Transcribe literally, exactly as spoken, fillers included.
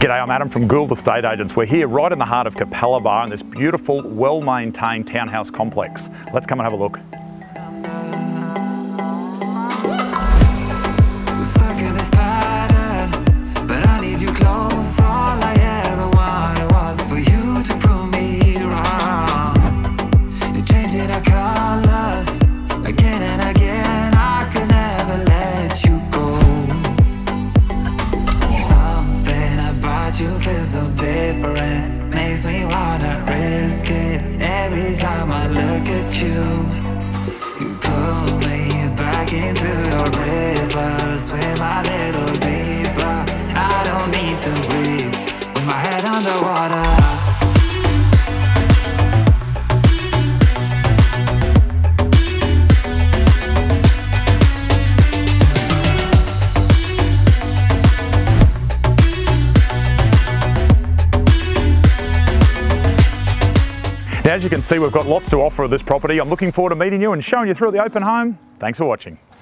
G'day, I'm Adam from Gould Estate Agents. We're here right in the heart of Capalaba in this beautiful, well-maintained townhouse complex. Let's come and have a look. Makes me wanna risk it every time I look at you. You pull me back into your river, swim a little deeper. I don't need to breathe with my head underwater. Now, as you can see, we've got lots to offer at this property. I'm looking forward to meeting you and showing you through the open home. Thanks for watching.